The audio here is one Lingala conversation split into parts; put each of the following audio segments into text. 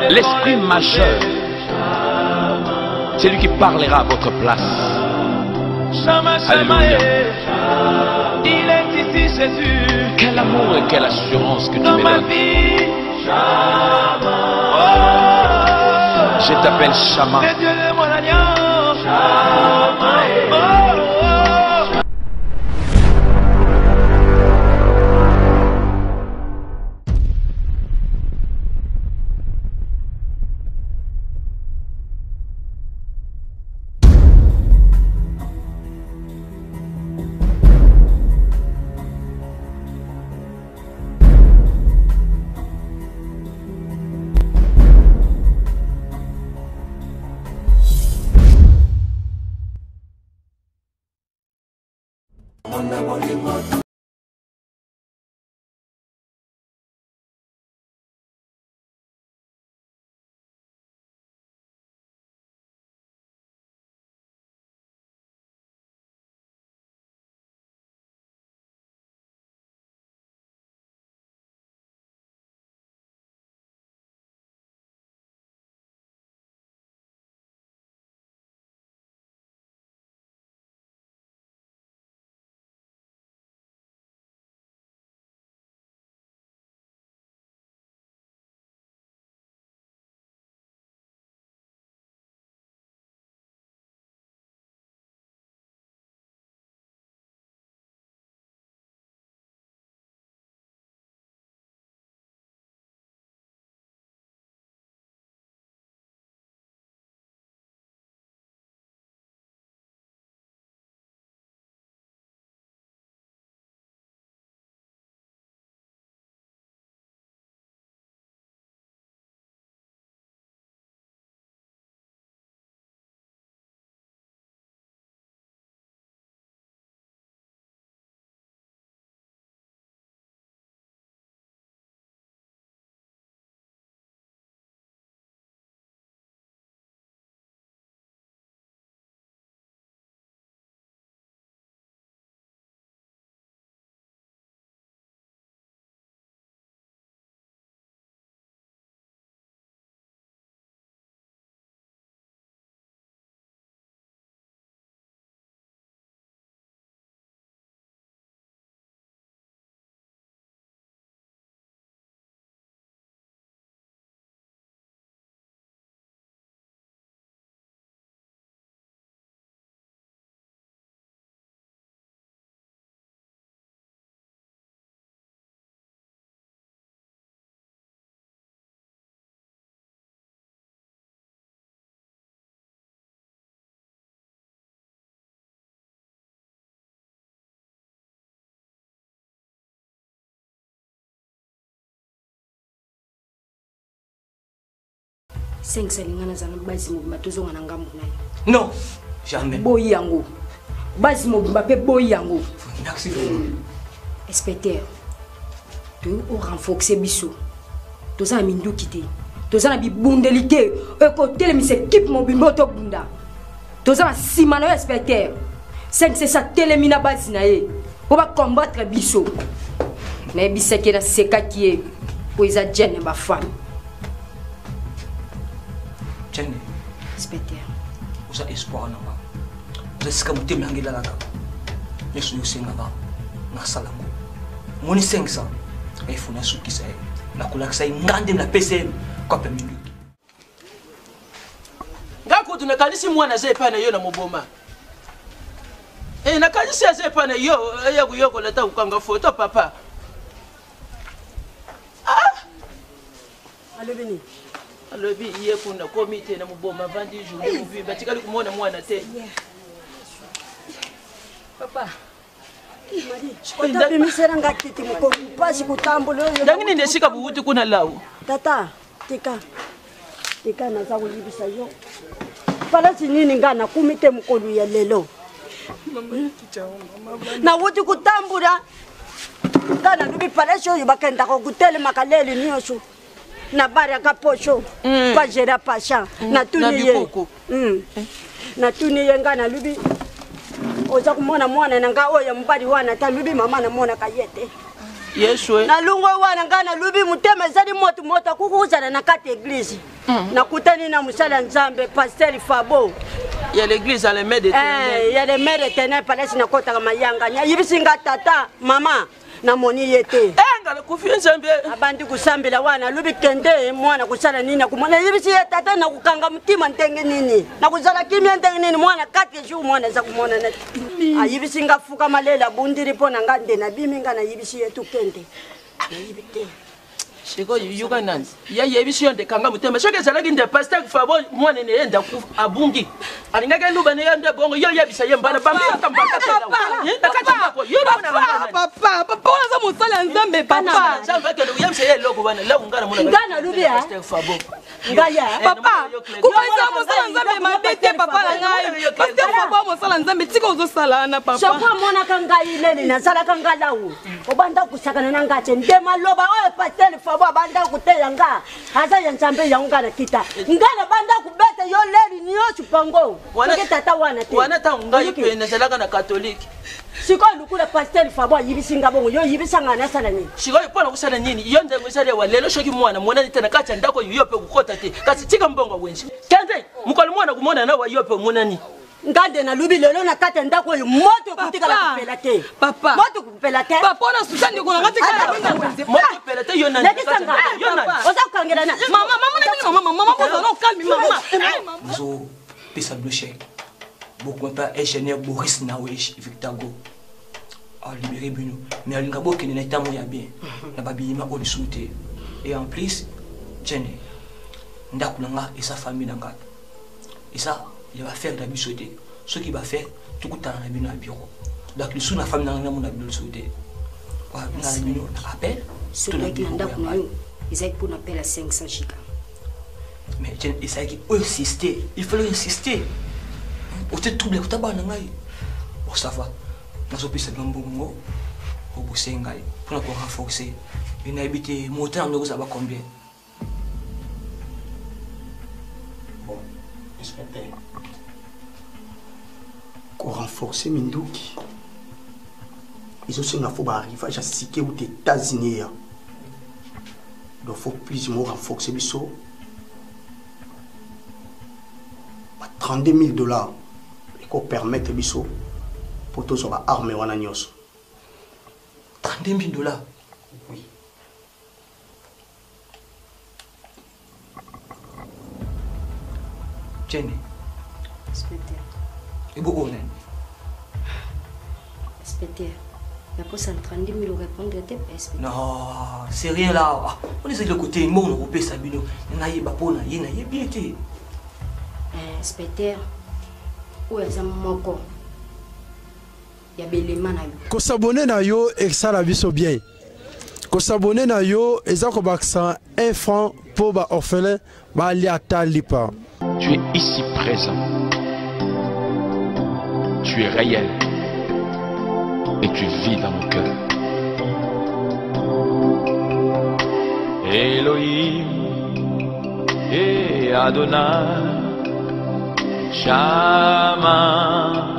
l'esprit majeur, c'est lui qui parlera à votre place. Alléluia. Il est ici Jésus. Quel amour et quelle assurance que tu Dans me ma donnes. vie. Je t'appelle Shama. C'est Dieu de mon alliance. Cinq salingana za basi mobimba tozonga na ngambo nayo. Non, jamais. Boyi yango. Basi mobimba pe boyi yango. Merci. Inspecteur. Tu au renforcer biso. Toza mindu kité. Toza na bibundelité. E ko telemise équipe mobimba to bunda. Toza na simano inspecteur. Cinq c'est ça telemina basi na ye. On va combattre biso. Mais biseke na seka qui est pour isa djenne ba femme. Inspecteur. Vous avez espoir en moi. Vous avez escamouté Mangila là. Je suis aussi là-bas. Nasalango. Mon 500. Il faut un sou qui s'est. La couleur ça ngande na PCM. Quoi per minute. Ngako tunakalisi mwana zepa na yo na moboma. Nakalisi zepa na yo ya kuyoko leta ukanga photo papa. Allô Beni. Alors bi iye kuna komite na muboma vandi journée muvimba tikali kumona mwana te. Papa. Mari. Misera ngakiti mko basi kutambulo yo. Ndangini ndeshika buhuti kuna lawo. Tata, tika na za kulibisa yo. Pala sinini ngana kumite mkolu ya lelo. Mama kichaomba mama. Na wuti kutambula. Ngana lubi pala sho yubakenda ko kutele makaleli nyoso. Na baraka posho pa jera pasha na tuniye na tuniye ngana lubi oza kumona mwana nanga oya mbali wana ta lubi mama na mona kayete Yesu. Na lungo wana ngana lubi mutema zali moto moto kukuzana na kati église. Nakutani na musala nzambe pasteur Fabo. Il y a l'église à l'aimer de il y a les mères éternelles palais na kota kama yanga. Yibisinga tata mama na moni yete. Ngala kufi nzambe. Abandi kusambila wana lubi kende mwana kusala nini kumona yibisi tata na kukanga mtima ntenge nini. Na kuzala kimya ntenge nini mwana 4 jours mwana za kumona na. Yibisinga fuka malela bundiri pona ngande na biminga na yibisi yetu kende. Na yibite. Shiko yuga nanzi. Ya yebisi yonde kanga mutema. Shoke zalagi nde pasteur Fabo mwana ne enda ku abungi. Alingaka luba ne yande bongo yo yebisa yembana bamba kambaka tela. Papa, papa unaza musala nzambe papa. Nzambe ke yebisa yeloko bana la ungana muna. Ngana lubia. Pasteur Fabo. Ngaya. Papa, kupenza musala nzambe mabete papa la ngai. Pasteur Fabo musala nzambe tika uzosala na papa. Shokwa mona kanga ilele na sala kanga lawu. Obanda kusakana na ngate ndema loba oyo pasteur Fabo banda kuteya nga hasa ya nzambe ya ngana kita ngana banda kubeta yo leli niyo chupango tata wana te wana ta ngai pe na salaka na catholique siko lukula pasteur Fabo yibisinga bongo yo yibisanga na sala ni siko ipona kusala nini iyo nde ngusale wa lelo shoki mwana mwana nitana kacha ndako yope kukota te kasi tika mbongo wenzi kende mukolo mwana kumona na wa yope munani ngande na lubi lelo na kata ndako yo moto kutika la kupela te papa moto kupela te papa ona susani ko ngati kala moto kupela te yo nani yo nani oza kangela na mama bozo no calme mama zo pesa bloché beaucoup pas ingénieur Boris Nawesh Victor Go a libéré Bino mais alinga bokene na tamu ya bien na babima on souté et en plus tiens ndako nanga et sa famille nanga et ça il va faire la bisoté ce qu'il va faire tout coup dans le bureau donc le sous la famille dans mon bureau sauté wa na bino appel ce qui est ndako nous ils aient pour appel à 500 giga mais tiens et ça qui insister il fallait insister au te trouble ko tabana ngai pour savoir na so pisa ngambongo au busengai pour encore renforcer une habité montant nous ça va combien bon inspecteur pour renforcer Minduki ils ont aussi un faux arrivage à Siké aux États-Unis donc faut plus ou moins renforcer biso $32 000 et qu'on permette biso pour tous sur armée wana nyos $32 000 oui Jenny inspecteur et beaucoup on inspecteur la poste en 32 000 répondre de inspecteur non c'est rien là on est de côté mon européen sabino na yeba pona yena yebiete inspecteur ou eza moko ya belema na yo ko s'abonner na yo et ça la biso bien ko s'abonner na yo eza ko baksa 1 franc pour ba orphelin ba ali atalipa. Tu es ici présent. Tu es réel. Et tu vis dans mon cœur. Elohim et Adonai. Shama,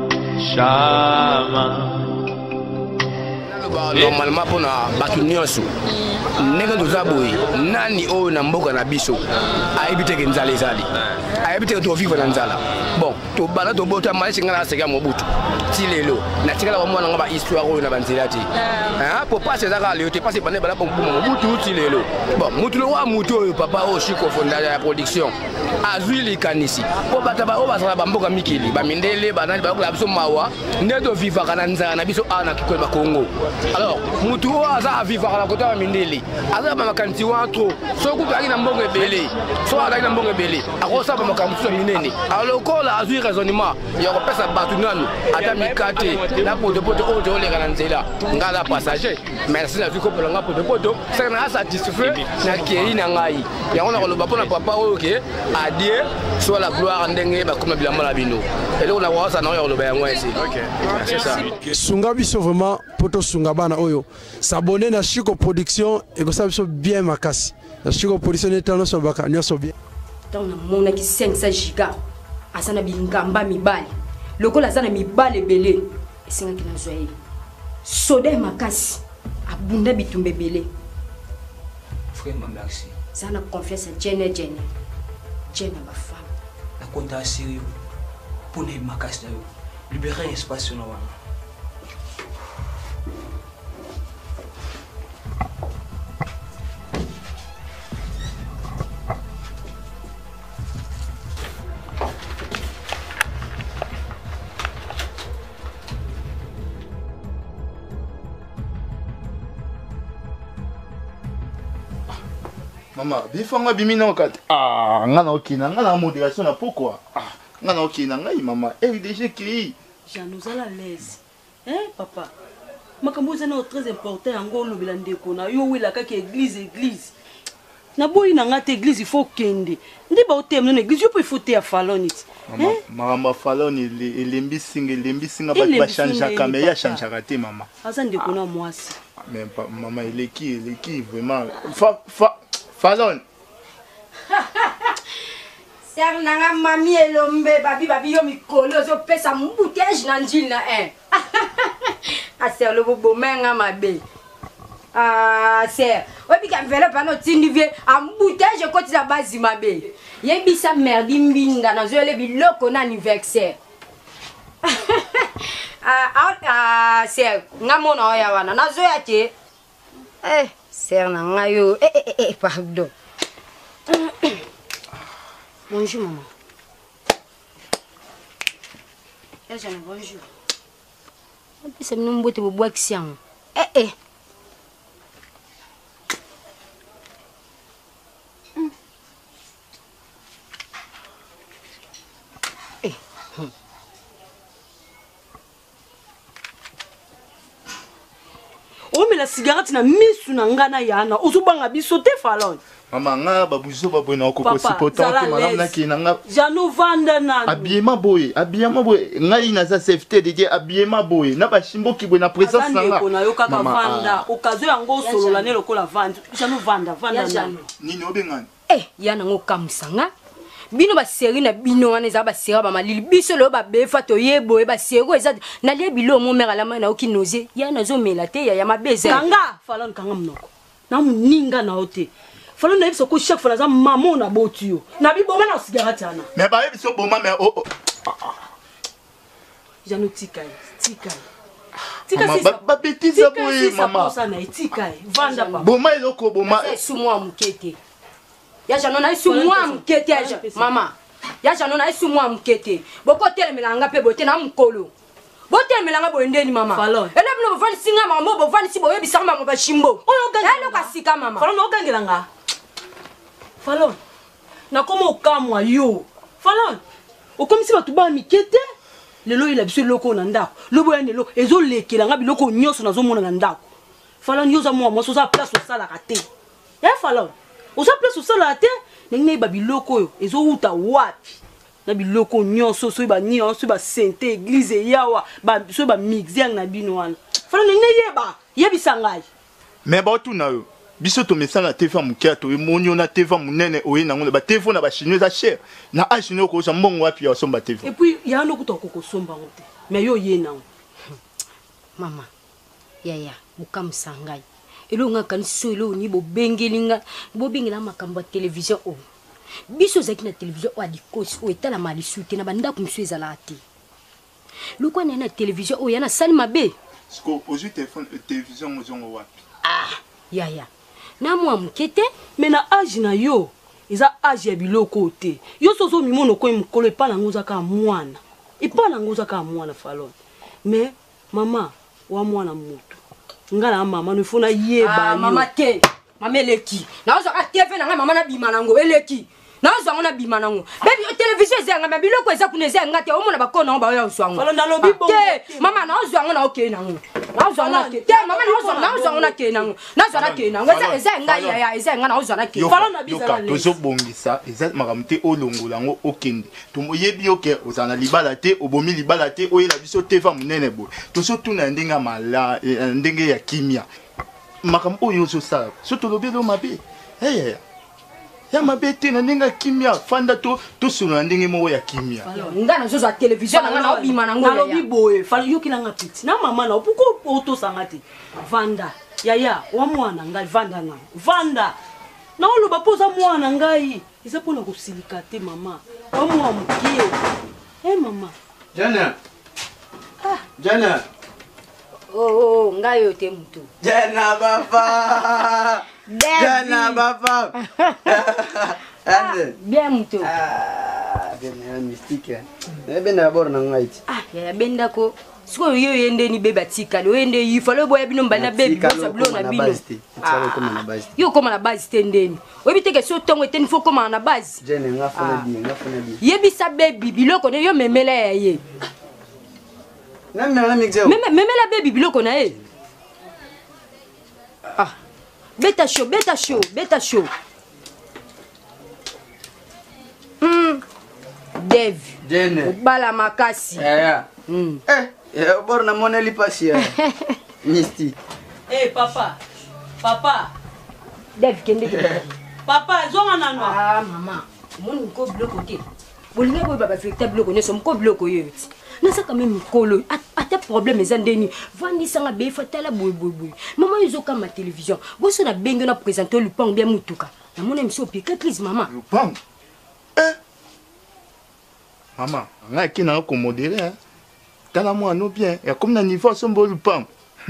Shama. Normalement pour na batu nyonso ndenge tozaboye nani oyo na mboka na biso ayebite ke nzala ezali ayebite ke tovivre na nzala bon tobanda tobota malisi nga na seka mobutu ti lelo natikala komona nga bahistoire oyo na banzela te po pasi ezaka lelo te pasi bande bala bokuboma mobutu ti lelo bon mutu wa mutu oyo papa oyo chiko fondation ya production azwi likanisi po bata ba oyo bazala bamboka mikili bamindele banani bayokola biso mawa nde tovivaka na nzala na biso awa na kikolo bakongo. Alors, mutu oyo aza avivaka na kota ya mindele aza bamakanisi wa tro soki azalaki na mbongo ebele soki azalaki na mbongo ebele akosala bamakambo mosusu ya minene alokola azwi raisonnement ya kopesa bato nanu ata mikate na potopoto oyo tooleka na nzela nga aza passager merci nazwi kopola nga potopoto saka na asatisfait na kei na ngai yango na koloba mpo na papa oyo ke adie soit la gloire ndenge bakoma bilamba na bino eloko na kokosa na oyo ya koloba yango esi c'est ça sunga biso vraiment poto sunga bana oyo s'abonner na Chiko Production et que ça biso bien makasi na Chiko Production netano so baka nyoso bien donc na mona ki 500 giga asana bingamba mibali lokola sana mibali belé esinga kina zoye soda makasi bunda bitumbe belé. Frère, merci. Ça n'a confiance à Jenny. Jenny ma femme. La compte à sérieux pour ne pas casser libérer l'espace sur nous. Maman, bifanga bimina okate. Ah, ngana okina, ngana modération na pourquoi? Ah, ngana okina ngai maman. RDG qui? Jean nous à l'aise. Hein papa? Makambo zana très important yango lobela ndeko na yo wela kaka église. Na boyi na ngate église il faut kende. Ndi ba otem na église yo peut faut te ya faloniti. Maman, maman falon elembi singa ba changer kamera ya changer raté maman. Asa ndeko na mwasi. Mais maman il est qui vraiment Falon. Ser nanga mami elombe babi yo mikolo zo pesa mbouteage na njila Ah ser lo bobo menga mabe. Ah ser, obi ka vela pa no tindivie mbouteage ko ti za base mabe. Yebisa merdi mbinda na zo le biloko na anniversaire. Ser ngamona oya wana na zo ya te. Ser nanga yo pardon. Bonjour maman. Bonjour. C'est mon beau te boire action. Oh mais la cigarette na misu na ngana yana ozubanga biso te Falon. Maman nga babuzo babona okoko sipotant madame na kinanga. Jano vanda na. Habillement boy ngai na za safety de habillement boy na ba shimbo ki na présence nga. Na yo kaka vanda okazo yango solo la ne lokola vanda. Jano vanda na. Nini obengani? Yana ngo kamsanga. Bino ba série na bino wana za ba série ba malili biso lo ba befa to yebo ba série eza na le bilo mo mera la mana okinoze yana zo melate ya mabeze. Kanga Falon kanga mnoko. Na muninga na ote. Falon na biso ko chaque fois za maman na botio. Na bi boma na cigarette ana. Mais ba biso boma mais Jano tikai. Ba bêtise boy maman. Ça na tikai. Vanda pa. Boma eloko boma. Sous moi mukete. Ya jano na isu moi mukete mama. Ya jano na isu moi mukete. Boko telemelanga pe bote na mkolo. Bote melanga boendeni mama. Falon. Ele bino bovani singa mama bovani si boyebi sama mo ba shimbo. Oyo ganga. Ele kasika mama. Falon no gangelanga. Falon. Na komo okamwa yo. Falon. Okomisi batu ba mikete. Lelo ila biso loko na ndako. Lobo ya nelo ezo lekelanga biloko nyoso nazo mona na ndako. Falon yoza mo mo so za place osala kate. Falon. Oza place osala te. Nenge ba biloko yo ezo uta wapi. Na biloko nyonso so ba nyonso ba sente église yawa ba so ba mixer na bino wana. Falon nenge yeba yebisa ngai. Mais ba tu na yo. Biso to mesana TV mukia to monyo na TV munene oye na ngone ba TV na ba chinois za cher. Na a chinois ko so mbongo wapi ya somba TV. Et puis ya no kuto ko somba ngote. Mais yo ye na. Mama. Ya bukamsa ngai. Elo nga kan so elo ni bo bengelinga bo bengela makamba télévision o. Biso zaki na télévision o adikosi o etala mali suite na banda kumso ezala ate. Loko na télévision o yana sali mabe. Sko ozu téléphone télévision ozongo wapi. Ya na mwa mukete mais na age na yo eza age ya biloko te. Yo sozo mimono ko mkolo epa na ngoza ka mwana. Epa na ngoza ka mwana Falon. Mais mama wa mwana mutu. Ngala mama no funa yeba yo. Mama te. Mama eleki. Na ozo ka TV na mama na bima nango eleki. Na ozo ngona bima nango. Baby télévision eza ngama biloko eza kuneze ngate omona bakona ba ya uswango. Falon na lobi bon. Mama na ozo ngona okay nango. Na ozo ngona ke. Te mama na ozo ngona ke nango. Na ozo ngona ke nango. Eza ngai ya eza ngana ozo ngona ke. Falon na bizala le. Tozo bongisa eza makamte olongola ngo okende. Tomoyebi oke ozana libala te obomi libala te oyela biso TV munene bo. Tozo tuna ndenga mala ndenge ya kimia. Makambo yo so sa. So to lobelo mabe. Ya mabete na ndenge kimia fanda to solo ndenge mo ya kimia. Ngana zo za télévision ngana obima nango ya. Na lobi boye, fala yo kilanga piti. Na mama na opuko auto sangati. Vanda. Yaya, wa mwana ngai vanda na. Vanda. Na oloba poza mwana ngai. Eza pona kosilika te mama. Wa mwana mukie. Eh mama. Jana. Jana. Oh, ngai yo te mutu. Jana papa. Jana papa. Bien mutu. Bien mystique. Ben d'abord na ngai. Ya benda ko. Siko yo yende ni beba tikali. Yo yende yifalo boya bino mbala baby bosa blo na bino. Yo koma na base tendeni. Obi teke so tongo eteni fo koma na base. Jene ngafona bien. Yebisa baby biloko ne yo memela ya ye. Memela baby biloko na ye. Beta show. Dev. Jene. Bala makasi. Bor na moneli pasi. Misti. Papa. Dev kende. Papa, zonga nano. Mama. Mon ko bloko te. Bolinga boy baba fekta bloko ne som ko bloko yoti. Nasa quand même kolo. Ata problème ezandeni. Vandi sanga be fatala boy. Maman izoka ma télévision. Boso na bengo na présenter le pang bien mutuka. Na mona miso piquer please mama. Le pang. Maman, nga qui n'a pas modéré hein. Tala moi no bien. Et comme na niveau sombo le pang.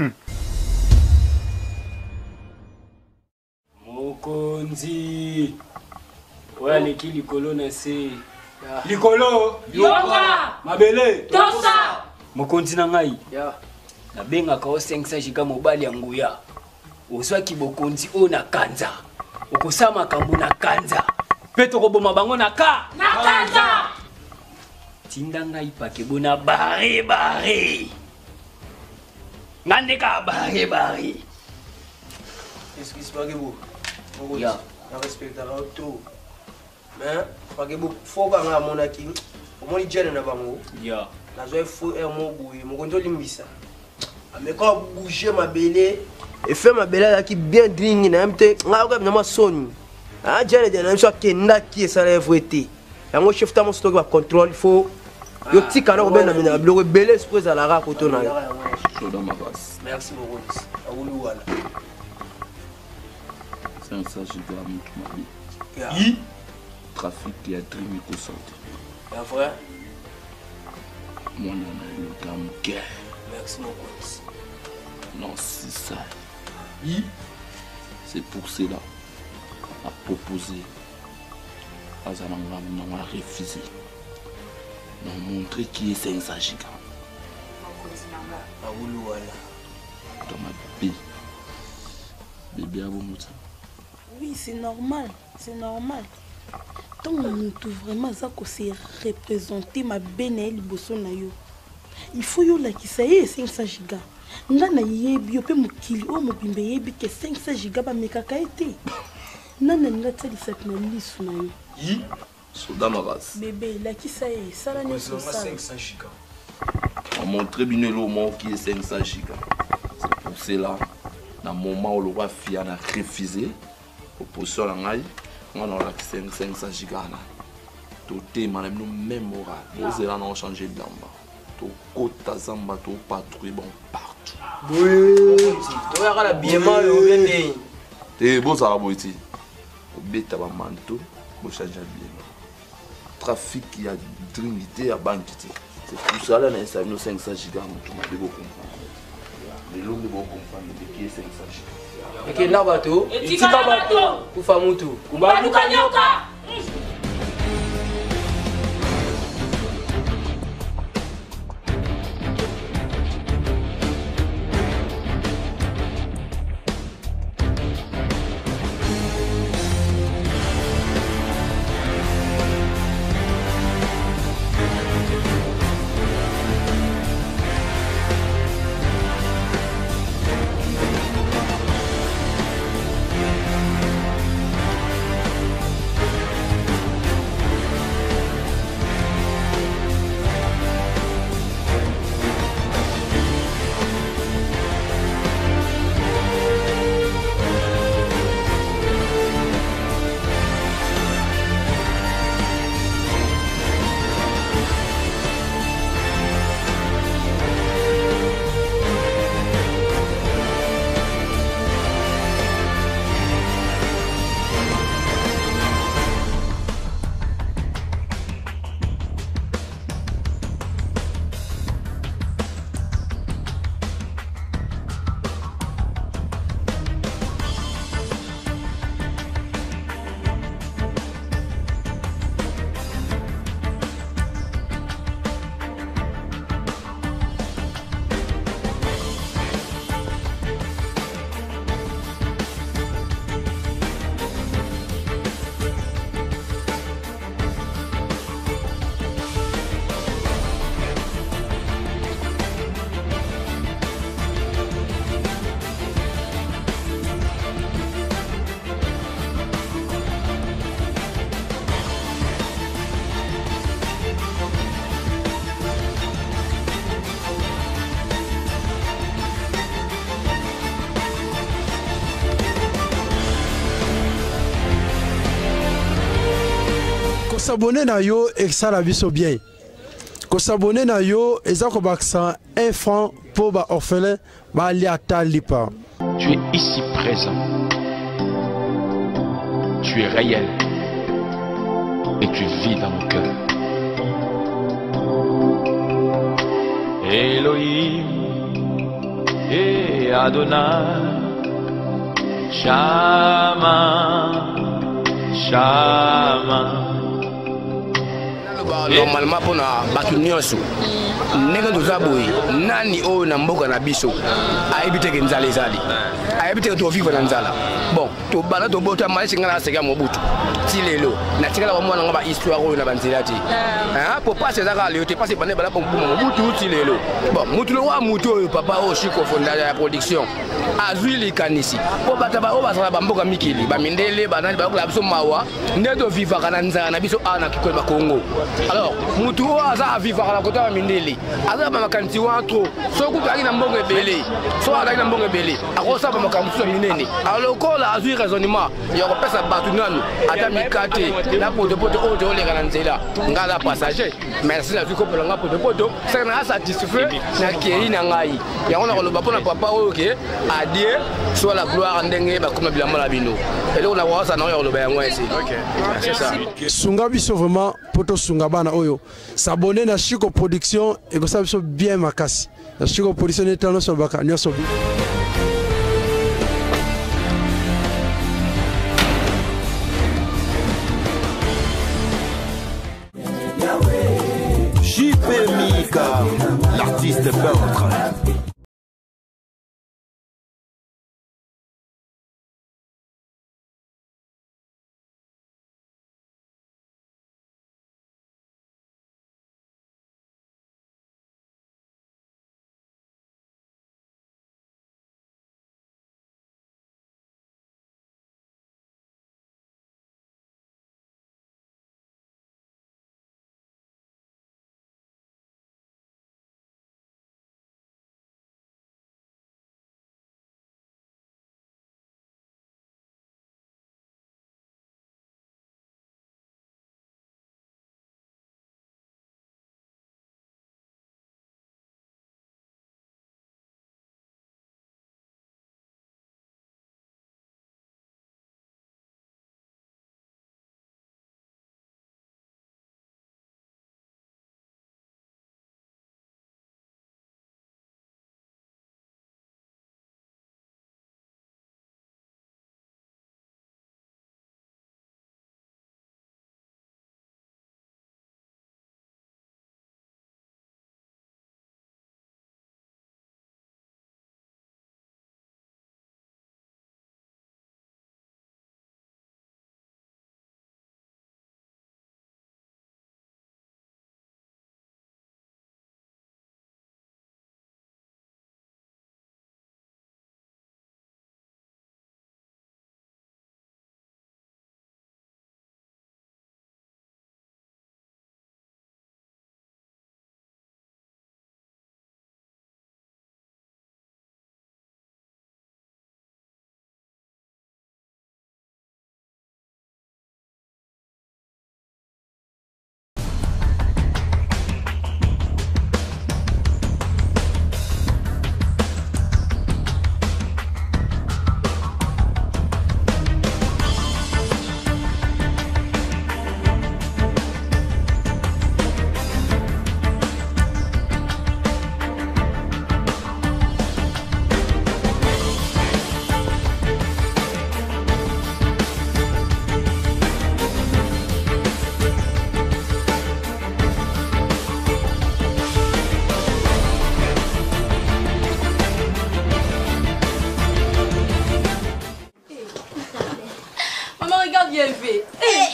Mokonzi. Oya leki likolo na se. Likolo. Yoka. Mabele. Tosa. Mokonzi na ngai. Na benga ka o 500 giga mobali ya nguya. Oswaki bokonzi o na kanza. Okosama kambo na kanza. Peto koboma bango na kanza. Tinda ngai pake bona bare. Ngande ka bare. Est-ce qu'il se passe beau? Ya. Na respecta tout. Mais pake beau faut ba nga monaki. Omoni jene na bango. Ya. Na zo fo mo boui, mo kondo limbisa. Mais quand bouger ma belé et faire ma belé là qui bien dring na mte nga ko na soni. Jene de na so kenda ki ça la voter. Yango chef ta mo stock ba contrôle il faut yo tika na ko ben na mina bloko belé esprit à la ra koto na. Merci beaucoup. Awulu wala. 500 giga mutu mabi. Trafic ya dream ko sorti. Ya vrai. Mon nom est le Gamke. Merci beaucoup. Non, c'est ça. C'est pour cela à proposer. Azamanga n'a refusé. Nous montrer qui est 500 giga. Awulu wala. Dans ma bébé à vous mouta. Oui, c'est normal. Tant on tout vraiment ça que c'est représenter ma benel bosso na yo. Il faut yo la qui ça y est 500 giga. Ndana yebi yo pe mukili o mobimbe yebi ke 500 giga ba mekaka été. Nana ngata li sat na lisu na yo. Soda maras. Bébé la qui ça y est ça la ni ça. 500 giga. On montre bien le mot qui est 500 giga. C'est pour cela dans le moment où le roi Fia a refusé proposition la ngai on a la 500 giga na to te manam no même aura vous allez en changer d'amba to kota zamba to patrouille bon partout oui to ya kala bien mal au bien te bon ça la boiti obeta ba manto bo changer bien trafic il y a trinité à banque c'est pour ça là na ça no 500 giga mutu ma bebo comprendre les lots de bon comprendre qui est 500 giga. Et là bateau, et bateau, pour faire mon tour. s'abonner na yo et ça la biso bien. Ko s'abonner na yo et ça ko baksa 1 franc pour ba orphelin ba li ata lipa. Tu es ici présent. Tu es réel. Et tu vis dans mon cœur. Elohim et Adonai. Shama. Shama. Normalement pour na batu nyonso ndenge tozaboye nani oyo na mboka na biso ayebite ke nzala ezali ayebite ke tovivre na nzala bon tobanda tobota malisi nga na seka mobutu ti lelo natikala bamwana nga bahistoire oyo na banzela te po pasi ezaka leo te pasi bande bala boma mobutu ti lelo bon mutu lo wa mutu oyo papa oyo chiko fondation ya production azwi likanisi po bata baoyo bazala bamboka mikili bamindele banani bakola biso mawa nde tovivaka na nzala na biso ana kikole bakongo. Alors, mutu aza vivre à côté de Mindeli. Aza ba makanti wa trop. So ku baki na mbongo ebele. So ala na mbongo ebele. Akosa ba makanti so minene. Alors ko la azui raisonnement. Ya ko pesa batu nanu. Ata mikate na poto o de ole kana nzela. Ngala passager. Merci la ko pelanga poto. Ça na satisfait na keri na ngai. Ya ona ko loba pona papa o ke adie soit la gloire ndenge ba kuma bilamba la bino. Et là on a voir ça na yo loba yango ici. OK. C'est ça. Sunga biso vraiment poto sunga bana oyo s'abonner na Chiko Production et que ça biso bien makasi na Chiko Production est tano so baka nyoso bi JP Mika, l'artiste peintre. Hervé.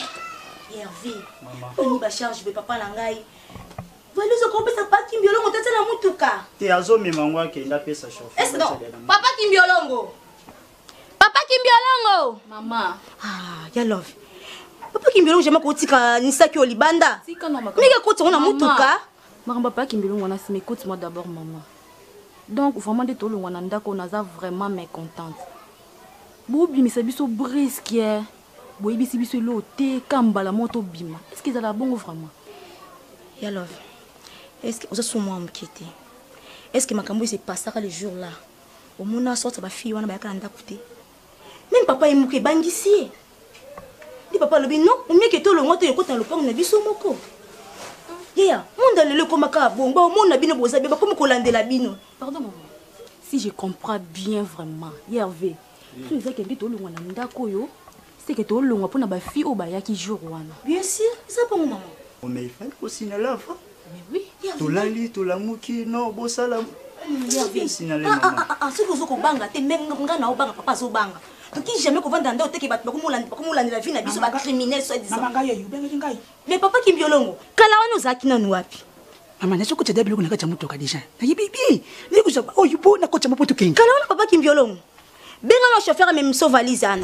Hervé. On va charger papa nangai. Voilà ce qu'on peut ça pas Kimbiolongo tete na mutuka. Te azo mimangwa ke nda pesa chauffeur. Est-ce non? Papa Kimbiolongo. Papa Kimbiolongo. Maman. Ah, ya love. Papa Kimbiolongo jema ko tika nisaki olibanda. Tika na makamba. Mika ko tsona mutuka. Maman papa Kimbiolongo na si écoute-moi d'abord maman. Donc vraiment de tolo wana ndako naza vraiment mécontente. Bobi mi sabiso brisque. boyebisi biso elo te kambala moto bima. Est-ce que ezala bongo vraiment? Ya love. Est-ce que oza somo mokete? Est-ce que makambo se passera le jour là? Au mona sorte ba fille wana ba yaka ndako te. Même papa est moké bangisi. Di papa lobi non, o mieux que to longo to yokota lopango na biso moko. Yeah, monde lelo komaka bongo, monde na bino boza beba comme kolandela bino. Pardon maman. Si je comprends bien vraiment, Hervé. Tu disais que tu longo na ndako yo, c'est que tu longo pour na ba fille o ba yaki jour wana. Bien sûr, ça pour maman. Mais il fallait aussi na la fa. Mais oui, to lali to la muki non bo sala. Hervé. Ce que vous banga te menga na obanga papa zo banga. Donc qui jamais qu'on va dans d'autres qui va comme la vie na biso ba criminel soit disant. Maman gaya yubenga ngai. Mais papa Kimbiolongo, kala wana zaki na nuapi. Maman na soko tedebilo kuna kacha mutoka deja. Na yibibi. Ni kusaba oh yubo na kocha mapoto kenga. Kala wana papa Kimbiolongo. Benga na chauffeur même so valise ana.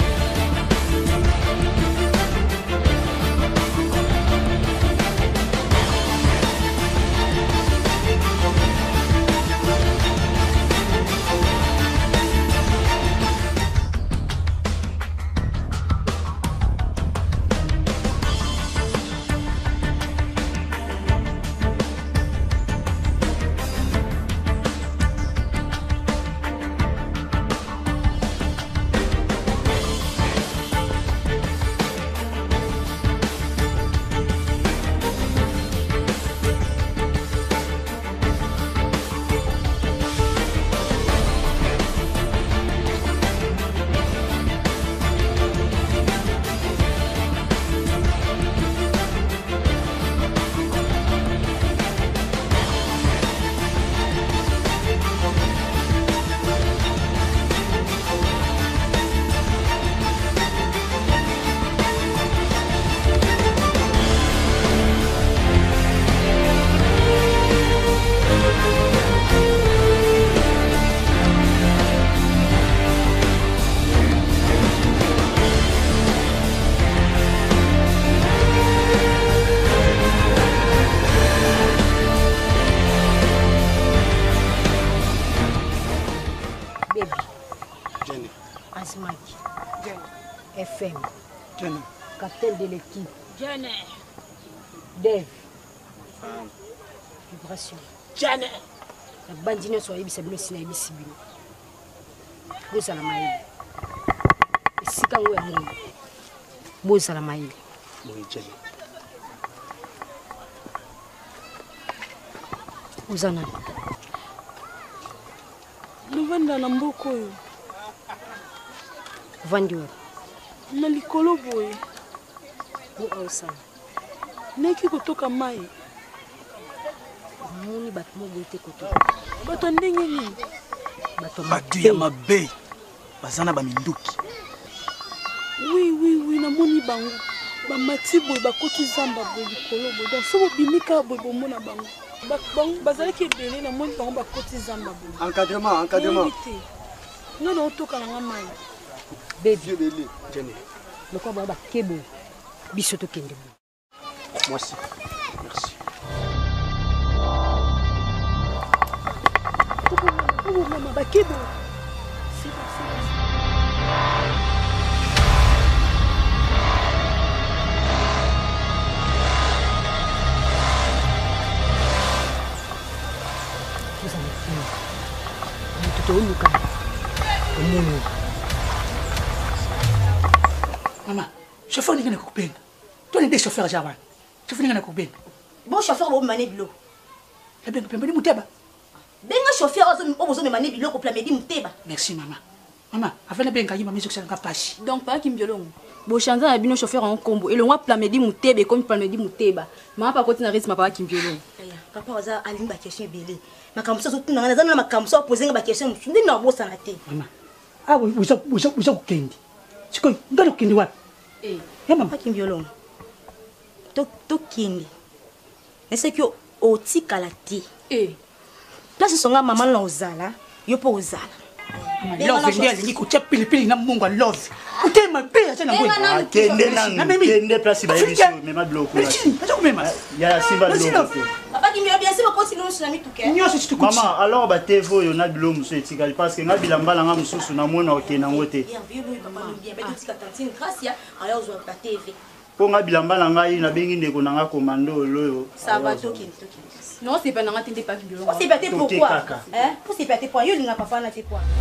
FM. Capitaine de l'équipe. Dave. Vibration. La bandine soit yebisa bino sina yebisi bino. Boza la maïli. Sika ngo ya ngo. Boza la maïli. Uzana. Luvanda na mboko yo. Vandiwe. Na likolo boye. Ni osana. Neki kutoka mai. Muni bato mo boite kutoka. Bato ndenge nini? Bato ya mabe. Bazana ba minduki. Oui, na moni bango. Ba mati boye bakoti zamba boye likolo boye. Donc so bimika boye bomona bango. Bazali ki belé na moni bango bakoti zamba boye. Encadrement. Non non toka na mai. Baby belé. Jenny. Le quoi ba kebo. Bisoto kende. Moi aussi. Merci. Oh maman ba kebo. Maman, chauffeur n'est pas coupé. Toi, les chauffeurs, Jawan. Chauffeur n'est pas coupé. Bon chauffeur, vous m'avez dit. Eh bien, vous m'avez Ben chauffeur, vous m'avez dit pour plamer Mouteba. Merci, maman. Maman, avant de bien gagner, maman, je suis capable. Donc, pas Kimbiolongo. Bon, chanter à bien chauffeur en combo. Et le roi plamer Mouteba comme plamer Mouteba. Maman, par contre, n'a rien, ma papa Kimbiolongo. Papa, vous avez une question belé. Ma comme ça, tout le monde a comme ça, poser une question. Je ne sais pas si maman. Ah oui, vous avez Kendi. C'est quoi? Vous avez Kendi. Eh, maman. Pas Kimbiolongo. To Kendi. Est-ce que au tika la ti? Eh. Place son maman la ozala, yo po ozala. Love ndio kutia pilipili na Mungu love. Utema pia tena ngwe. Kende place ba yebiso mema bloko. Acha kumema. Ya simba bloko. Papa Maman, alors ba TV yo na bilo muso etikali parce que nga bilamba langa mususu na mona okena ngote. Po nga bilamba langa yi na bengi ndeko na nga komando loyo. Ça va toki. Non, c'est pas nanga tende pas bilo. C'est pas pourquoi? Hein? Pour c'est pas tes points, yo linga papa na tes points.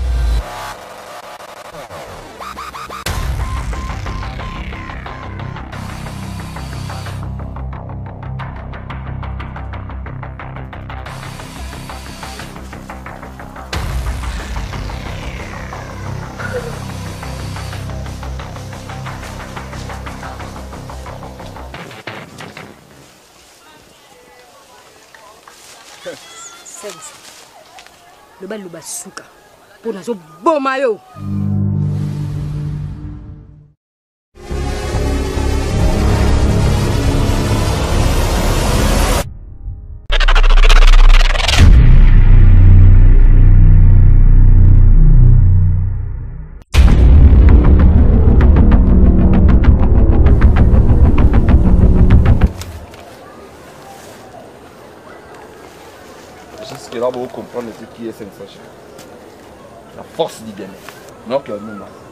Le bal le basuka pour nazo boma yo. Là, vous comprenez ce qui est 500 Giga. La force du bien. Donc, nous,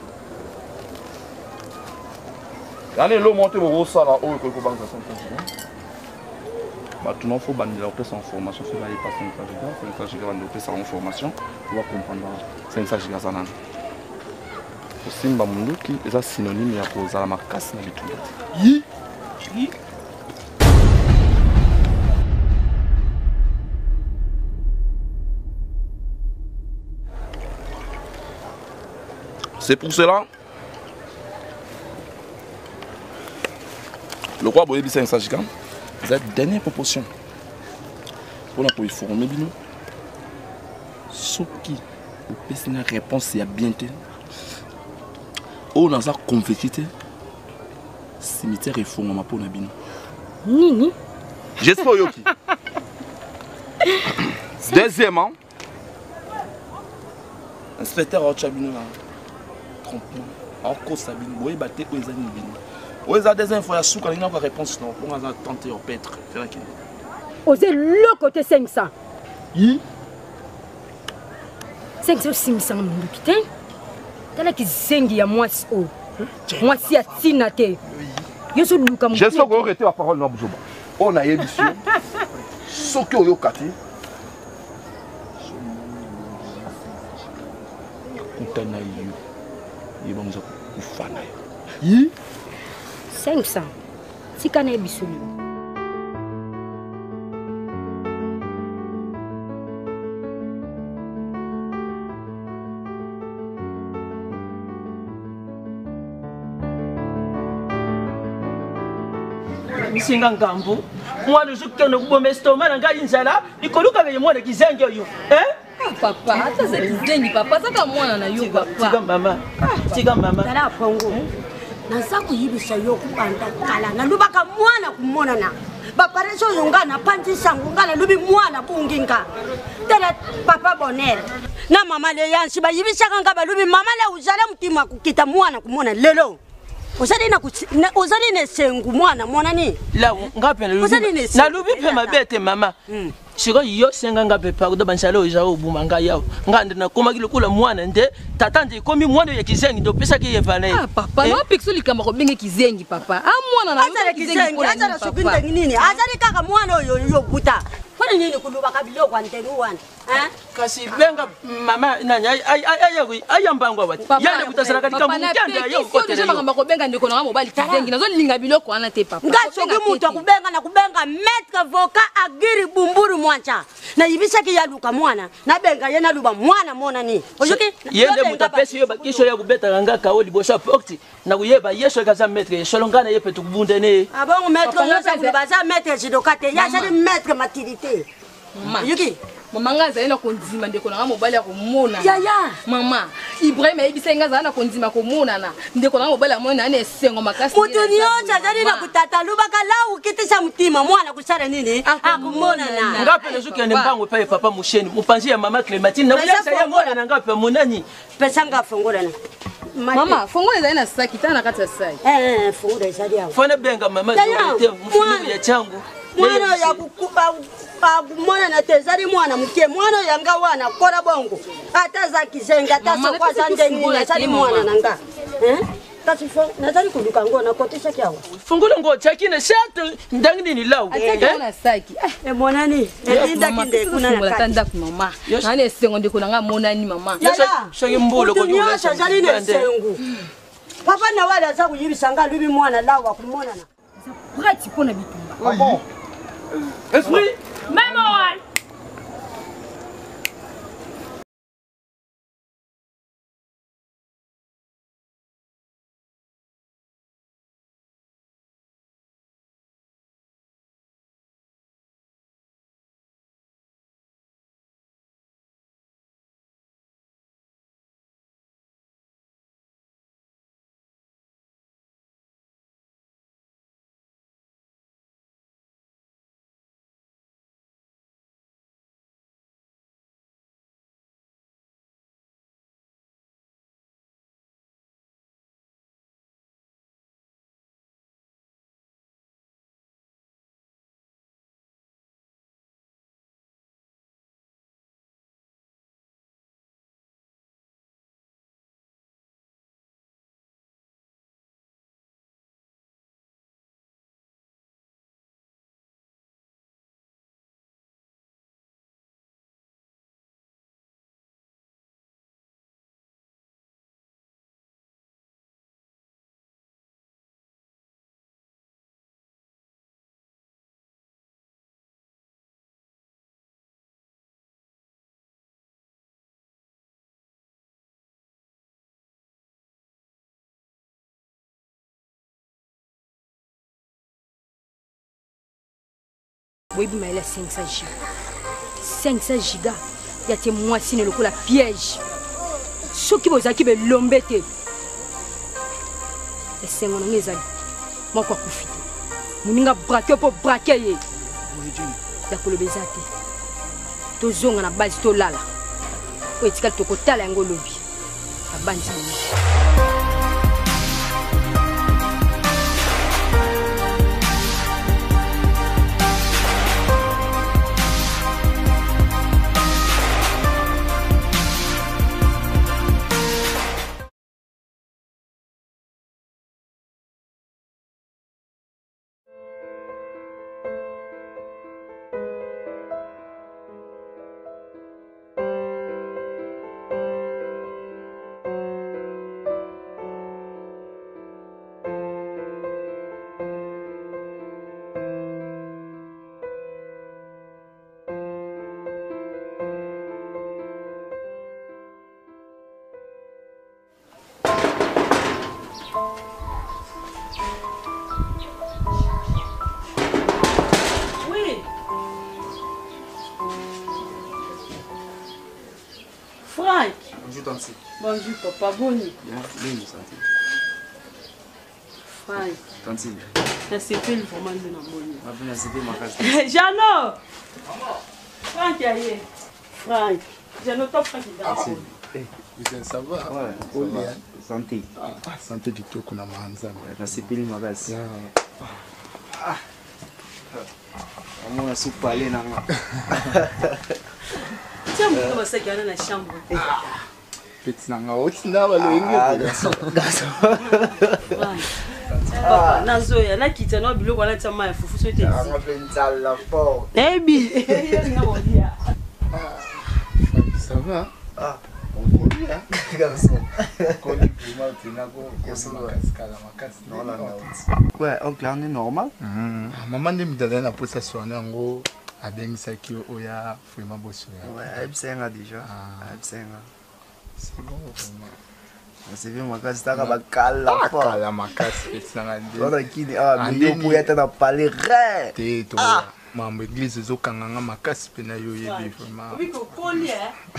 l'année l'eau monte au ça là haut que banque 500 Giga. Bah tout le monde faut bandir la paix en formation, faut aller passer 500 Giga, bandir la paix en formation, on va comprendre 500 Giga ça nan. Pour Simba Mundu qui est synonyme ya pour za la marcasse na bitu. Yi. Yi. C'est pour cela, le roi Boyebi 500 Giga, c'est la dernière proportion. Pour nous former, ce qui peut une réponse à bientôt. On a ça converti, cimetière et forme pour nous. Nini? J'espère Yoki. Deuxièmement, inspecteur Ochabino. Encore Sabine, vous battez aux amis. Vous avez des infos à sous quand il y a une réponse non pour tenter au pêtre. Osez le côté 500. Oui. 500 500 putain. T'as qui zengi à moi oh. Moi si à tinate. Yo so luka. J'espère que vous arrêtez la parole non Boujoba. On a émission. Ce que vous kati. Kutana yo. Il va nous faire 500. Si on est bisou. Misinga ngambo. Moi le jour que nous bombons estomac na ngai nzala, ikoluka ke moi de kizenge yo. Papa, ça c'est kizengi papa, ça comme moi na yo papa. Tika mama. Tika mama. Tala pongo. Naza kuyibisa yo kubanda kala na lubaka mwana kumona na. Bapareso yongana panti sangu ngala lubi mwana bunginga. Tala papa bonel. Na mama le yansi ba yibisa kanga ba lubi mama le uzala mutima kukita mwana kumona lelo. Ozali ne sengu mwana mwana ni. La ngapi na lubi pe mabete mama. Siko yo senga ngapi pa kudo bansalo oja obuma nga yao. Ngande na koma kilokula mwana nde tatande komi mwana ya kizengi ndo pesa ke yevale. Ah papa no pixuli kama ko bengi kizengi papa. Ah mwana na yo kizengi ko na sokinde nini? Azali kaka mwana yo buta. Kwa nini kuluba kabilo kwa ntenu wana? Kasi benga mama nanya ayambangwa wati. Yande kutasara katika mukanda yo kote. Sio kama ko benga ndiko na mobali kizengi nazo linga biloko wana te papa. Ngasoki mutu akubenga na kubenga maître voka agiri bumburu mwancha. Na yibisa ki yaluka mwana na benga yena luba mwana mona ni. Ojoki yende mutapesi yo bakisho ya kubeta kanga kaoli bosha porti na kuyeba yesho kaza maître sholongana yepe tukubunde ne. Abongo maître yo baza maître jidokate ya sali maître matilité. Yuki mama ngaza ena konzima ndeko na mobali ya komona. Ya mama Ibrahim ayibisa ngaza na konzima komona na ndeko na mobali ya mona na esengo makasi. Mutuni yocha zali na kutata lubaka la ukitisa mtima mwana kusara nini akumona na. Ngapi lezuki ende mbango pa papa musheni mupanzi ya mama Clementine na kuyasa ya mwana na ngapi munani pesa ngafongola na. Mama fongola zaina saki tana kata sai. Fongola zali hapo. Fone benga mama zote mfunu ya changu. mwana ya mwana na tezali mwana muke mwana yanga wana kola bongo ata za kizenga ata sokwa za ndengi na sali mwana nanga kasi fo nazali kuluka ngona kotesha kyawa fungula ngo chakine shatu ndangi nini lawo na saki monani ndinda kinde kuna na tanda ku mama nani esengo ndikuna nga monani mama shaki mbulo ko jula shazali ne sengu papa na wala za kuyibisanga lubi mwana lawa kumona na prati pona bitumba Ah bon? Esprit Maman. Oui, mais elle a 500 gigas. 500 gigas. Il y a des mois si le coup la piège. Ce qui vous a qui veut l'embêter. Et c'est mon ami. Moi, quoi profiter. Mon inga braqué pour braquer. Il y a que le baiser. Tout zong na base to lala. Oui, tu as tout côté là ngo lobby. La bande. Franck. Bonjour Tanti. Bonjour papa, bonjour. Bien, santé. Franck. Tanti. C'est vraiment de la bonne. Ma bonne, c'est ma case. Jano. Franck, aïe. Franck. Jano, top Franck. Ça va? Ouais, ça va. Santé. Santé du tout qu'on a mangé. Merci pile ma base. On a soupe aller là. Tiens, on va se gagner dans la chambre. Petit nanga, aussi na baloinga. Papa, nazoya na kita no biloko na tsama ya fufu so te. Ah, on fait une salle la fort. Ebi. Ça va? Ah. Ouais, oncle, on est normal. Maman de me na possession yango abengisaki oya vraiment bosso. Ouais, elle déjà. C'est bon vraiment. C'est bien ma case, t'as pas cala fort. Cala ma case, c'est ça. On a qui ah, mais pour être dans parler ré. T'es toi. Mambo église zo kanganga makasi pena yo yebi vraiment. Oui ko koli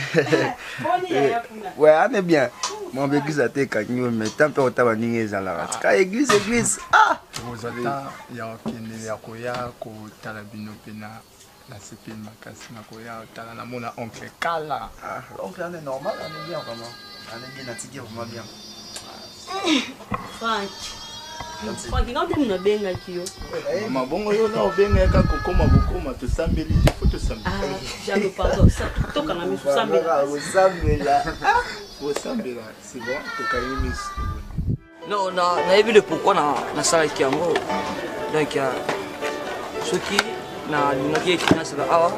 ouais, on est bien. Mambo église a été kanyo mais tant pis on t'a baninga ezala. Ka église ah. Rozata ya okende ya koya ko tala bino pena la sepine makasi na koya tala na mona oncle Kala. Ah, oncle on est normal, on est bien vraiment. On est bien attiqué vraiment bien. Franck. Franck, quand tu me benga kio. Maman bongo yo na obenga ka kokoma bokoma to sambeli te faut to sambeli. Ah, j'avais pardon, ça to kana mi sambela. Faut sambela, c'est bon, to kaimi. Non, na vu le pourquoi na sala ki yango. Donc ya soki na linaki kina sala awa.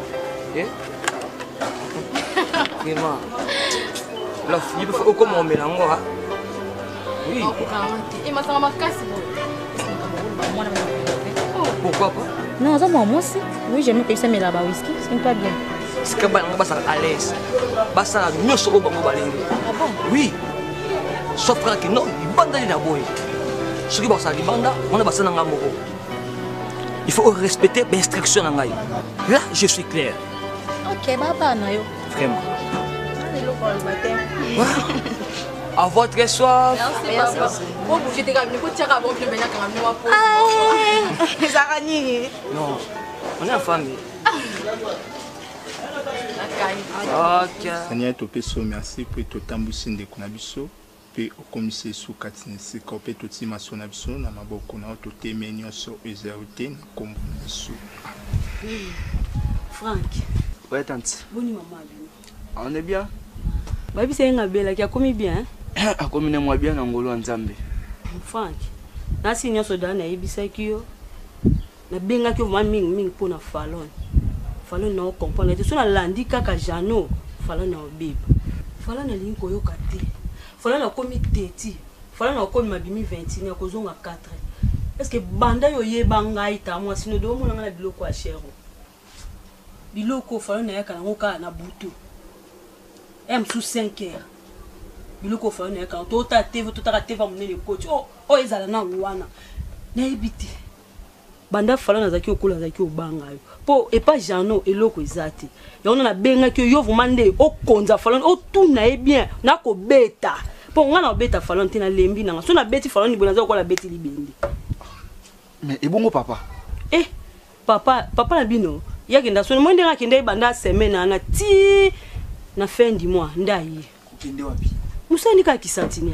Vraiment. La fille faut comme on mélange hein. Oui. Et ma sama makasi bon. Pourquoi pas? Non, ça moi aussi. Oui, j'aime que ça met là-bas whisky, c'est pas bien. C'est que bah ça à l'aise. Bah ça mieux sur au bango balé. Ah bon? Oui. Sauf que non, il bande na boy. Ce qui va ça banda, on a passé dans ngamoko. Il faut respecter les instructions na ngai. Là, je suis clair. OK, baba na yo. Vraiment. À votre soif. Merci papa. Bon bouger tes gamines, pour tirer bon bien bien quand même moi pour. Non. On est en famille. OK. Seigneur topeso merci pour tout tambusi ndeko na biso pe okomise su katine sika pe totima so na biso na maboko na to temeni oso ezerute na kombo na biso. Franck. Ouais tante. Boni maman. On est bien. Babi c'est un bel qui a commis bien. A commis moi bien en ngolo nzambe. Franck. Na sinya so dana ibisa kiyo. Na benga ki mami mingi pona falon. Falon na comprendre te so na landi kaka jano. Falon na obiba. Falon na linko yo kate. Falon na komi teti. Falon na komi mabimi 20 na kozonga 4. Est-ce que banda yo yeba ngai ta moi sino do mo na biloko a chero. Biloko falon na yaka na ngoka na butu. M sous 5 heures. Biloko falon na yaka to ta TV to ta TV monene coach. Oh ezala na wana. Na ebiti. Banda falon na zaki okula zaki obanga yo. Po et pas jano eloko ezati. Ya ona na benga ki yo vumande o konza falon o tuna e bien na ko beta. Po ngana beta falon tina lembi na so na beti falon ni bonaza ko la beti libendi. Mais et bongo papa. Papa na bino. Ya kenda so mo ndinga kenda banda semaine na ti na fin du mois ndaye. Kende wapi? Musani ka kisantine.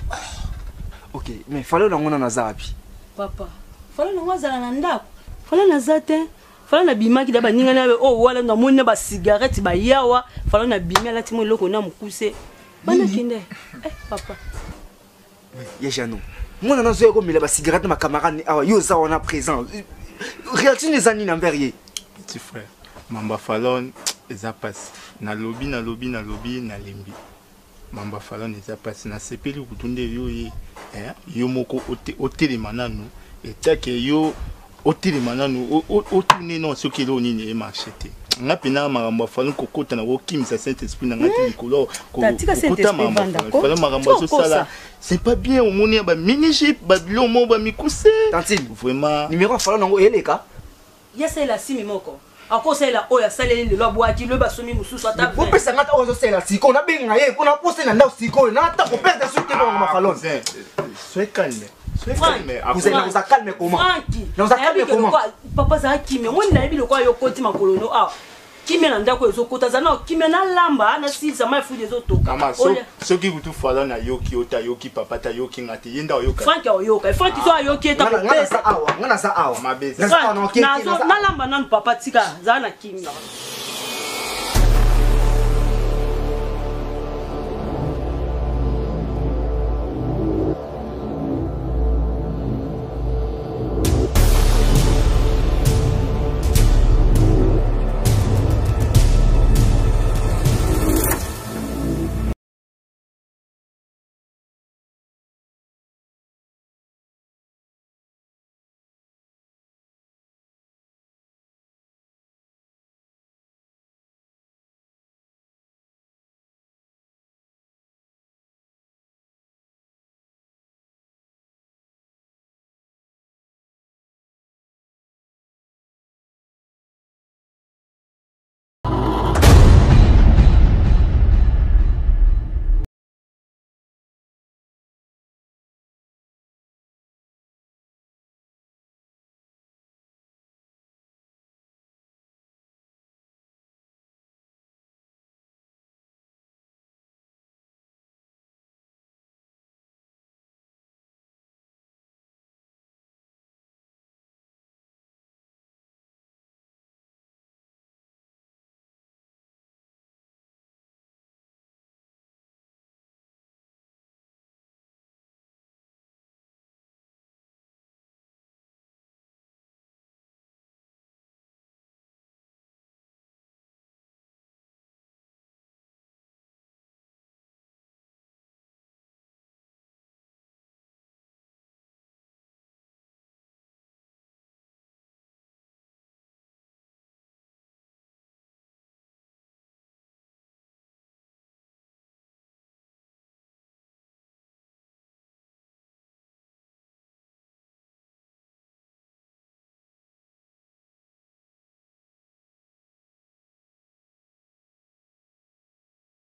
OK, mais falon na ngona na zapi. Papa, falon na ngazala na ndako. Falon na zate. Falon na bimaki da baninga na wala na mona ba cigarette ba yawa. Falon na bimia la timo loko na mukuse. Bana kende. Papa. Yejano. Mona na zo ko mila ba cigarette ma camarade awa yo za on a présent. Réaction les années envers ye. Petit frère, mamba falon eza passe. Na lobby na lembi. Mamba falon eza passe na sepeli kutunde yo yo moko otelema nanu etake yo otelema nanu otune non soki lo nini e marchete. Nga pena maramba falon kokota na okimisa Saint-Esprit na ngati likolo ko kota mamba falon maramba so sala. C'est pas bien au moni ba mini-jeep ba bilomo ba mikuse. Tantine, vraiment numéro falon nango eleka. Yesa la simi moko. Ako sala oya saleli le lobwaki le basomi mususu ata. Vous pensez ngata ozo sala siko na benga ye ko na poster na ndao siko na ta ko perdre sur te dans ma falon. Sois calme. Vous êtes calme comment? Vous êtes calme comment? Papa za kimi moi na yebi lokwa yo koti makolono ah. Kimi na ndako ezo kota za na kimi na lamba na sisa mai fu dezo toka. Kama so ki kutu falon na yoki ota yoki papa ta yoki ngati yenda oyoka. Franck oyoka. Franck so ayoki ta ko pesa. Ngana sa awa. Mabeza. Na lamba nan papa tika za na kimi.